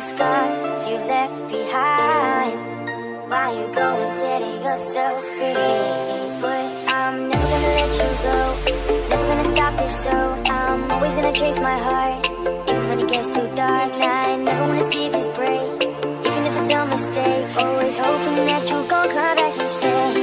scars you've left behind. Why you going setting yourself free? But I'm never gonna let you go, never gonna stop this, so I'm always gonna chase my heart, even when it gets too dark. I never wanna see this break, even if it's a mistake. Always hoping that you'll go come back and stay.